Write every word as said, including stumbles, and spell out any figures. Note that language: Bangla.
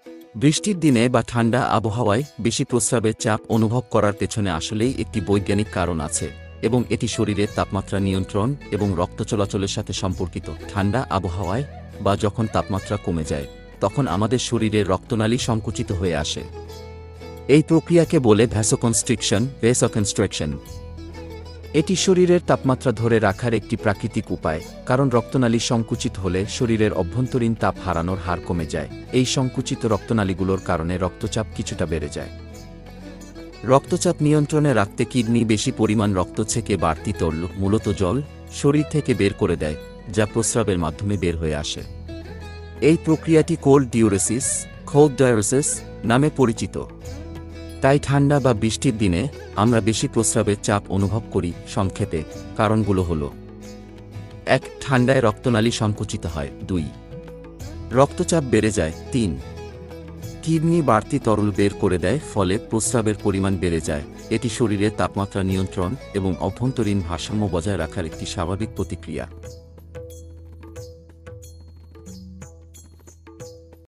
বৃষ্টির দিনে বা ঠান্ডা আবহাওয়ায় বেশি প্রস্রাবের চাপ অনুভব করার পেছনে আসলেই একটি বৈজ্ঞানিক কারণ আছে এবং এটি শরীরের তাপমাত্রা নিয়ন্ত্রণ এবং রক্ত চলাচলের সাথে সম্পর্কিত। ঠান্ডা আবহাওয়ায় বা যখন তাপমাত্রা কমে যায় তখন আমাদের শরীরের রক্তনালী সংকুচিত হয়ে আসে। এই প্রক্রিয়াকে বলে ভ্যাসোকনস্ট্রিকশন ভেসোকনস্ট্রিকশন। এটি শরীরের তাপমাত্রা ধরে রাখার একটি প্রাকৃতিক উপায়, কারণ রক্তনালী সংকুচিত হলে শরীরের অভ্যন্তরীণ তাপ হারানোর হার কমে যায়। এই সংকুচিত রক্তনালীগুলোর কারণে রক্তচাপ কিছুটা বেড়ে যায়। রক্তচাপ নিয়ন্ত্রণে রাখতে কিডনি বেশি পরিমাণ রক্ত থেকে বাড়তি তরল মূলত জল শরীর থেকে বের করে দেয়, যা প্রস্রাবের মাধ্যমে বের হয়ে আসে। এই প্রক্রিয়াটি কোল্ড ডিউরেসিস কোল্ড ডায়ারেসিস নামে পরিচিত। তাই ঠান্ডা বা বৃষ্টির দিনে আমরা বেশি প্রস্রাবের চাপ অনুভব করি। সংক্ষেপে কারণগুলো হল: এক, ঠান্ডায় রক্তনালী সংকুচিত হয়। দুই, রক্তচাপ বেড়ে যায়। তিন, কিডনি বাড়তি তরল বের করে দেয়, ফলে প্রস্রাবের পরিমাণ বেড়ে যায়। এটি শরীরের তাপমাত্রা নিয়ন্ত্রণ এবং অভ্যন্তরীণ ভারসাম্য বজায় রাখার একটি স্বাভাবিক প্রতিক্রিয়া।